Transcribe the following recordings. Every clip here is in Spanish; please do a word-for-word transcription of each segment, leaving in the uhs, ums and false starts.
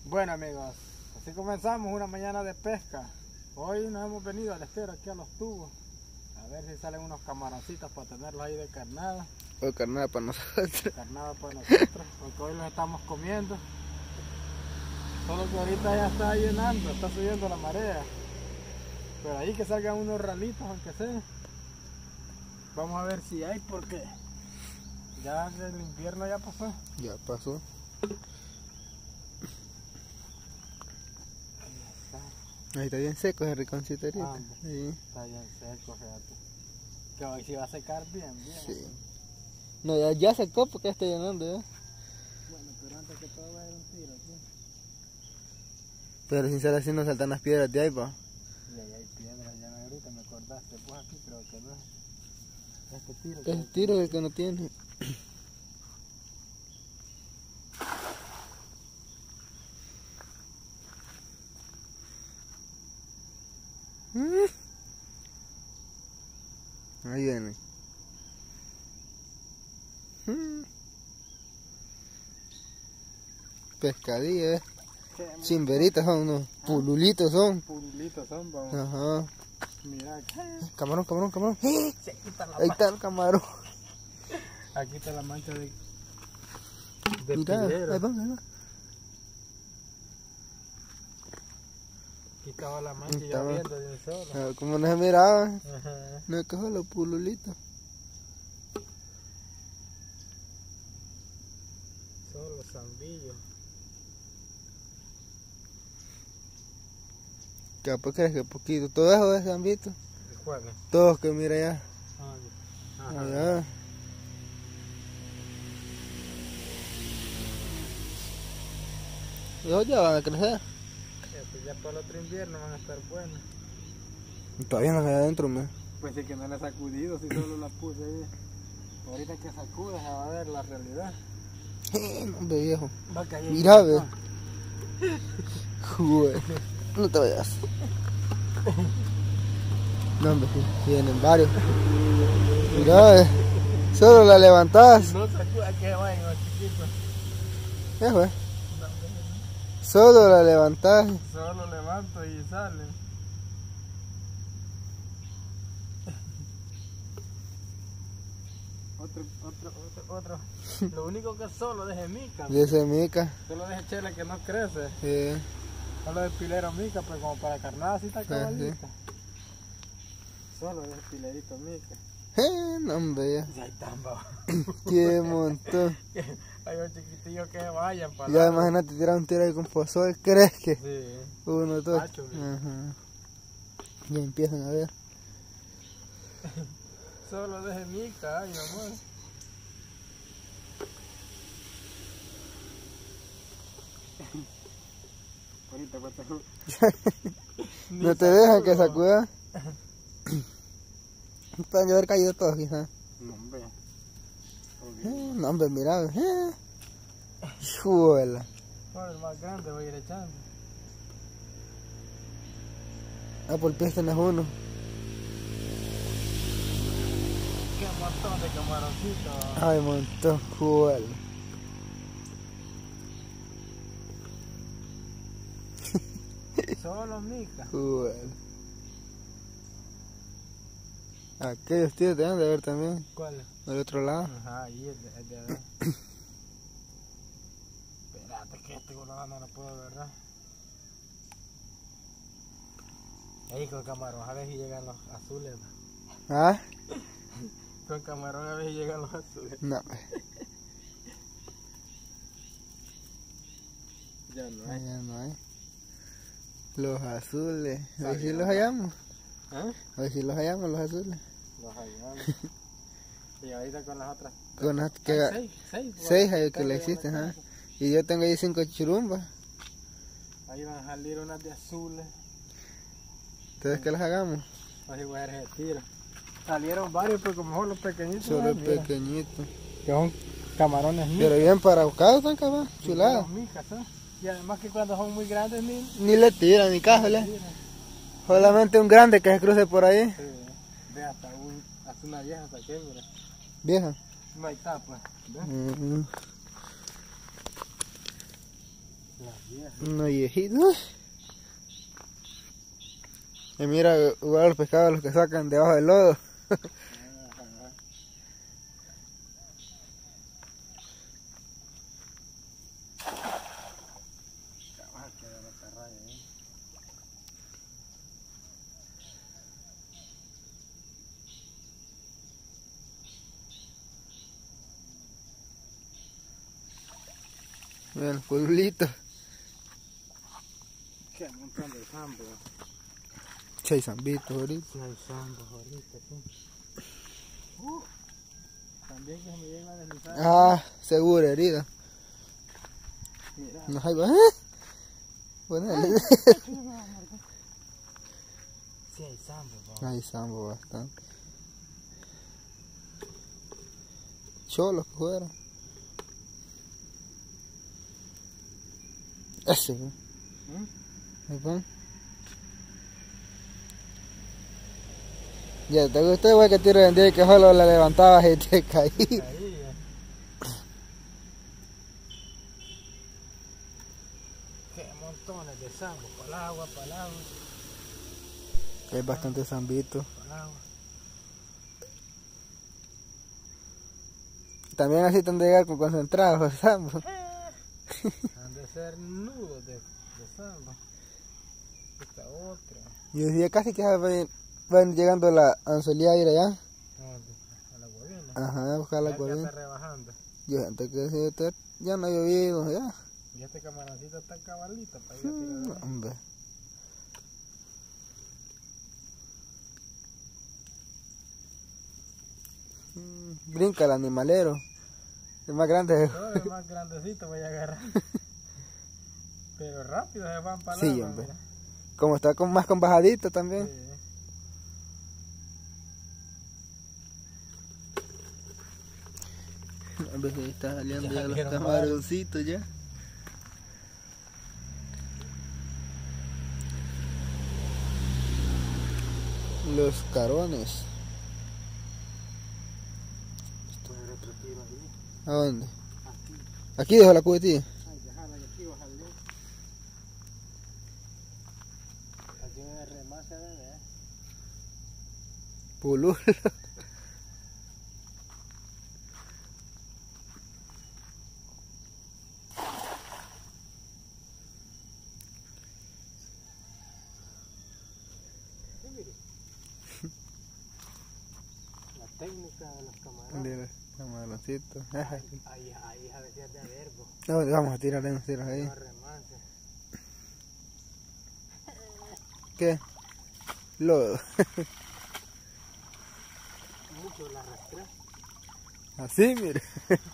Bueno amigos, así comenzamos una mañana de pesca. Hoy nos hemos venido al estero aquí a los tubos. A ver si salen unos camaroncitos para tenerlos ahí de carnada. O carnada para nosotros. Carnada para nosotros, porque hoy los estamos comiendo. Solo que ahorita ya está llenando, está subiendo la marea. Pero ahí que salgan unos ralitos aunque sea. Vamos a ver si hay, porque ya el invierno ya pasó. Ya pasó. Ahí está bien seco ese rinconcito ahorita. Ah, sí. Está bien seco, fíjate. Que hoy sí va a secar bien, bien. Sí. No, ya, ya secó porque ya está llenando ya. Bueno, pero antes que todo va a haber un tiro aquí. Pero sin ser así no saltan las piedras de ahí, pa. Y ahí hay piedras, ya ahorita me acordaste. Pues aquí creo que no es. Este tiro. Este tiro es el que no tiene. Ahí viene. Pescadilla, eh. Chimberitas son unos, pululitos son. Pululitos son, vamos. Ajá. Mira aquí. Camarón, camarón, camarón. Sí, está la Ahí está el camarón. Aquí está la mancha de, de Mira, pilero. ahí va, ahí va. Aquí estaba la mancha y ya Estaba. viendo de un solo. Ah, como no se miraba, Ajá. no cojo los pululitos. Solo zambillo. Capaz crees que poquito. Todo eso es zambito. ¿Cuál? Todos que mira allá. Ajá. Allá. Ellos ya van a crecer. Fíjate, ya para el otro invierno van a estar buenos. Todavía no se adentro, me. Pues sí que no la he sacudido, si solo la puse ahí. Ahorita que sacude se va a ver la realidad. No, hombre, viejo. Va a caer. Mira, ve. Joder. No te vayas. No, hombre, sí, vienen varios. Mira, ve. Solo la levantás. No sacuda que vayan los chiquitos. Ya fue. Solo la levantás. Solo levanto y sale. Otro, otro, otro, otro. Lo único que solo deje mica. De ese mica. Solo deje chela que no crece. Sí. Solo de pilero mica, pues como para carnada así está cabalita. Sí. Solo de pilerito mica. Eh, no, hombre, ya. Y ahí están, va. Qué montón. Hay un chiquitillo que vayan para Ya imagínate tirar un tiro ahí con fosol, ¿crees que? Sí. Uno, dos. Macho, Ajá. Ya empiezan a ver. Solo deje mica, ay amor. Ahorita cuánto. No te dejan que sacuda. Pueden haber caído todos quizás. No, hombre. Eh, no, hombre, mira. Eh. Juela. Por el más grande voy a ir echando. Ah, por pie tenés uno. Qué montón de camaroncitos. Ay, montón. Juela. Solo mica. Juela. Aquellos tíos te han de ver también. ¿Cuál? Del otro lado. Ajá, ahí el de, el de adentro. Espérate que este color no lo puedo ver, ¿verdad? Ahí con camarón, a ver si llegan los azules. ¿No? ¿Ah? Con camarón a ver si llegan los azules. No. Ya no hay. Ya no hay. Los azules. A ver si los hallamos. ¿Ah? A ver si los hallamos, los azules. Los hallamos. Y ahorita con las otras. Con las que... Seis, seis. Seis hay que le existen, ajá. Y yo tengo ahí cinco churumbas. Ahí van a salir unas de azules. Entonces, ¿qué las hagamos? Así voy a hacer ese tiro. Salieron varios, pero como son los pequeñitos. Solo ah, mira, pequeñitos. que son camarones micas. Pero bien para buscar, están cabal, chulados. Micas, ¿eh? Y además que cuando son muy grandes, ni... Ni le tiran, ni cájale. Mira. Solamente un grande que se cruce por ahí. Sí, ve hasta, un, hasta una vieja saqué, mira. Vieja. No, ahí está, pues. ¿Ves? Uh -huh. La vieja. No viejito. Y mira, igual los pescados los que sacan debajo del lodo. Miren los pueblitos. Qué montón de zambos. Sí, hay zambitos ahorita. Sí, hay zambos ahorita, sí. Uh, también que se me llega a deslizar. Ah, seguro, herida. Mira. No hay, ¿eh? Ponele. Sí, hay zambos. Hay zambo bastante. Cholos que fueron. Ese, ¿no? ¿Mm? Ahí van. Ya, ¿te gustó igual que te rendí que solo la levantabas y te caí? Ahí, qué montones de zambos, para el agua, para el agua. Hay bastante zambito. Para el agua. También así tendrán que llegar con concentrados los zambos. Han de ser nudos de, de zambos. Esta otra. Yo decía casi que van, van llegando a la anzuelía a ir allá. ¿Dónde? A la guabina. Ajá, a buscar la Ya que guabina. está rebajando. Yo gente que decía, ya no ha llovido, ya. Y este camaroncito está cabalito para ir a Mm, tirar. hombre. Mm, brinca el animalero. El más grande. Todo el más grandecito voy a agarrar. Pero rápido se van para Sí, el agua, hombre. mira. Como está con, más con bajadita también. Sí. A veces está saliendo Ya ya los salieron camaroncitos ya. Los carones. Esto es otro tiro ahí. ¿A dónde? Aquí. Aquí dejo la cubetilla. Ay, déjala y aquí bájale. Aquí me remate de ver. Pululo. Sí, mire. La técnica de los camarones. De los camaroncitos. Ajá. Ahí, ahí a veces de verbo. ¿A dónde vamos a tirar en tiros ahí? No remate. ¿Qué? Lodo. Mucho la arrastré. Así, mire.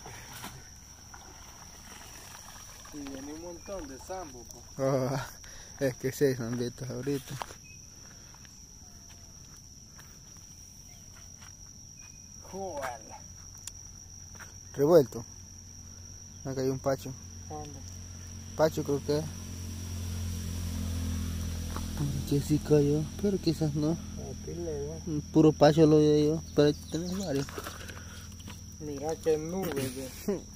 Y viene un montón de zambo, pues. Oh, es que sí, hay zambitos ahorita. Joder. Revuelto. Acá hay un pacho. ¿Dónde? Pacho creo que es. Que sí cayó, pero quizás no. Aquí le veo. Un puro pacho lo vi yo, pero tenemos varios. Mira qué nube de...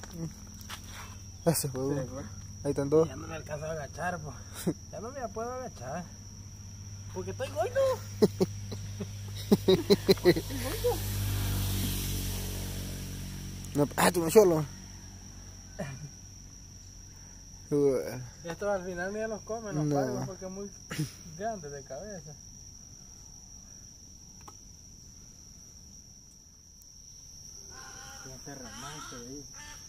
Ese fue uno. Se fue. Ahí están dos. Ya no me alcanzo a agachar, pues. Ya no me puedo agachar. Porque estoy gordo. No, ah, tú me solo. Esto al final ni los come, los No. palos porque es muy grande de cabeza. Ya se remate ahí.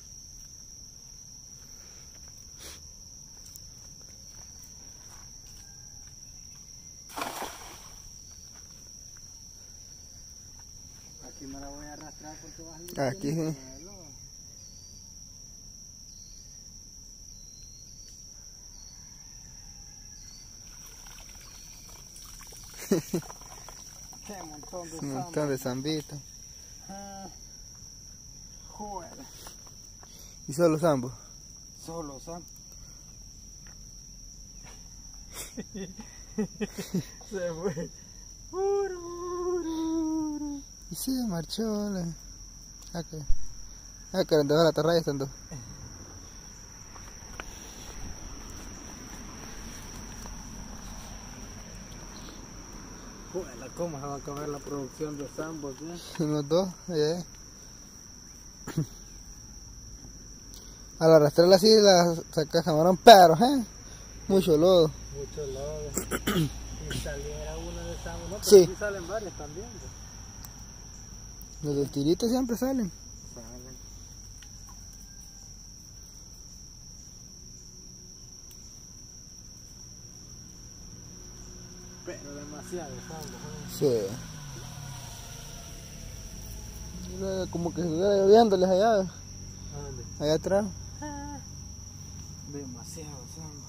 Aquí me la voy a arrastrar porque vas a ir. Aquí sí. Qué montón de Un montón de zambitos. Ah, joder. ¿Y solo zambos? Solo Sam. Se fue. Y se marchó. La... Acá. Acá, donde va la atarraya están dos. Juela, ¿cómo se va a acabar la producción de sambo aquí? Unos dos, allá. Al arrastrarla así la sacas camarón, pero, ¿eh? Mucho lodo. Mucho lodo. Si saliera una de sambo, no, pero Sí. sí salen varias también. Pues. Los del tirito siempre salen. Salen. Pero demasiado sambo. ¿Eh? Sí. Mira, como que estuviera lloviéndoles allá, ¿Dónde? allá atrás. Demasiado sambo.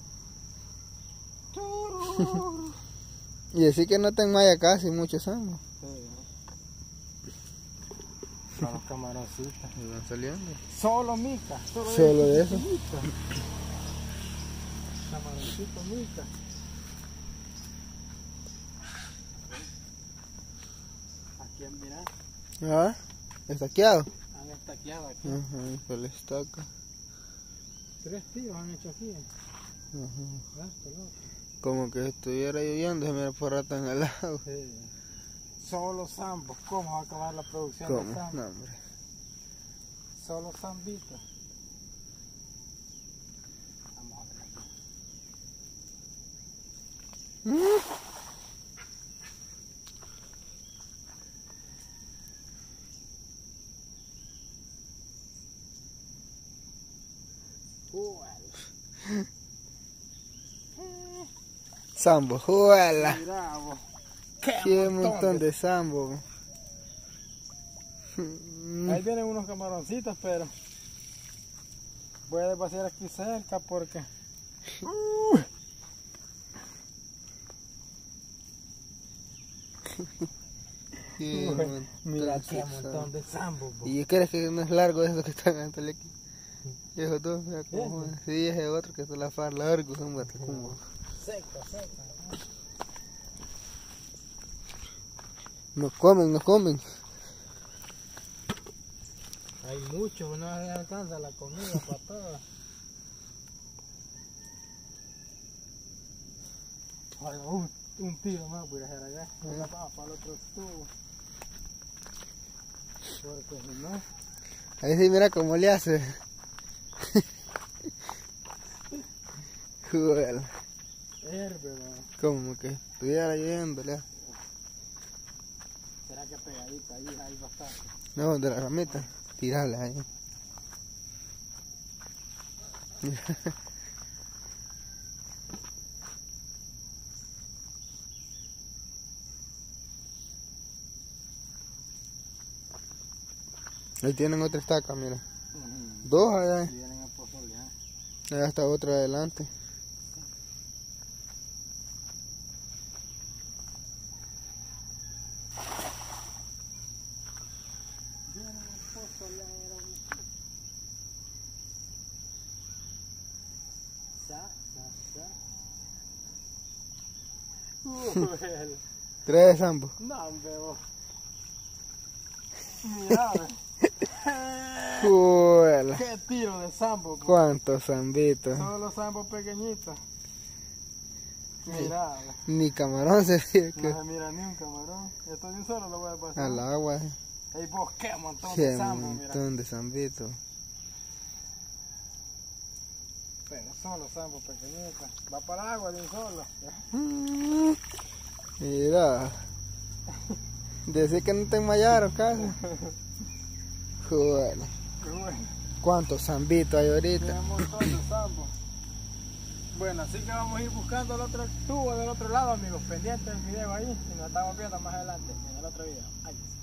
Y decir que no te enmaya casi mucho sambo. Para los camaroncitos. Y van saliendo. Solo mica. Solo, Solo de eso. Mica. Camaroncito mica. Aquí mira, Ah, estaqueado. han estaqueado aquí. Ajá, se le estaca. Tres tíos han hecho aquí. Ajá. Esto, loco. Como que estuviera lloviendo, se mira por rato en el lago. Sí. Solo zambos. ¿Cómo va a acabar la producción ¿Cómo? de zambos? No, hombre. Solo zambitos. Vamos a ver aquí. Uy. Sambo, juela. Mira, vos. Qué, Qué montón de sambo. Ahí vienen unos camaroncitos, pero voy a desvaciar aquí cerca porque uh, Qué uy, montón mira de qué sambo. montón de sambo. vos. ¿Y crees que no es largo eso que están hasta aquí? Y esos dos, mira cómo ¿Ese? es. Sí, ese otro que es la far largo, hombre, como. Seca, seca. Nos comen, nos comen. Hay muchos, no alcanza la comida para todos. Oiga, un, un tiro más voy a hacer allá. Una más para el otro tubo. Porque si no, Ahí sí, mira cómo le hace. Juela. herve, ¿no? Como que estuviera lloviendo, le hace. ¿Será que pegadita ahí hay bastante? No, de la ramita. Tirarla ahí. Ahí tienen otra estaca, mira. Uh-huh. Dos allá. Si vienen a pozolear. Allá está otra adelante. Vienen a pozolear. Sa, sa, sa. Uy, Tres zambos. no, hombre, vos. Mira, Juela. qué tiro de sambo. po. Cuántos zambitos. Solo sambos pequeñitos. Mira, Ni camarón se ve no que se mira ni un camarón. Esto de un solo lo voy a pasar. al agua. Ey, vos, qué montón Qué de sambo, mira. montón de zambitos. Pero solo sambo pequeñitos. Va para el agua de un solo. ¿Ya? Mira. Decir que no te enmayaron casi. Joder. Qué bueno. ¿Cuántos zambitos hay ahorita? Tiene un montón de sambo. Bueno, así que vamos a ir buscando el otro tubo del otro lado, amigos. Pendientes del video ahí. Y nos estamos viendo más adelante en el otro video. Adiós.